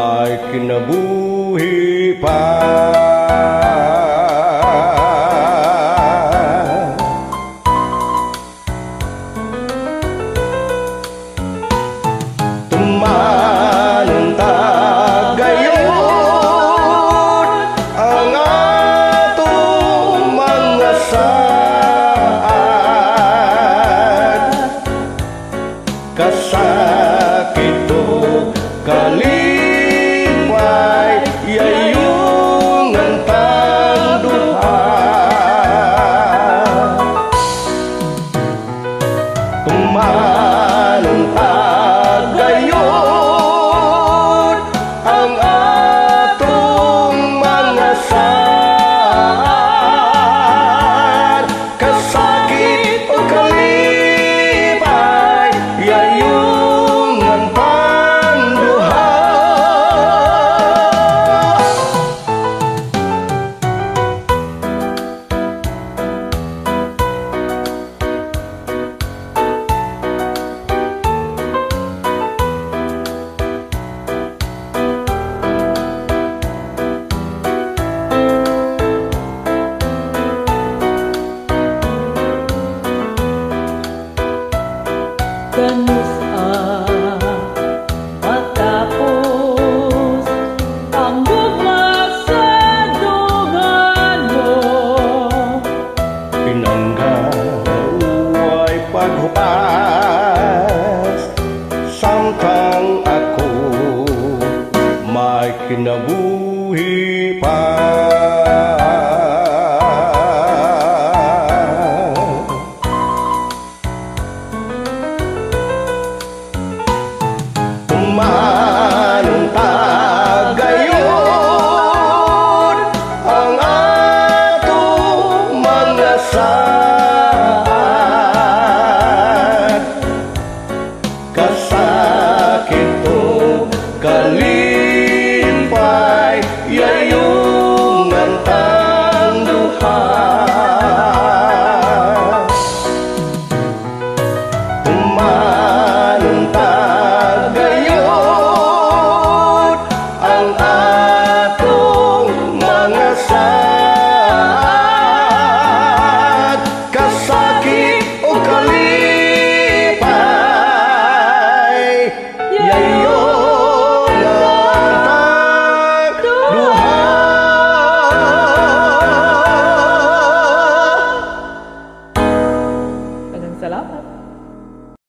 may kinabuhi pa. Tumanon tagayon ang atong mga saad, kasakit o kalipay yayong ang tangduha. Tumanon tagayon ang atong mga saad, kasakit o kalipay yayong ang tangduha. Kanusa matapos ang gugma sa dungan mo, Pinanggaway paghupas, samtang ako may kinabuhi pa. Tumanon tagayon ang atong mga saad, kasakit o kalipay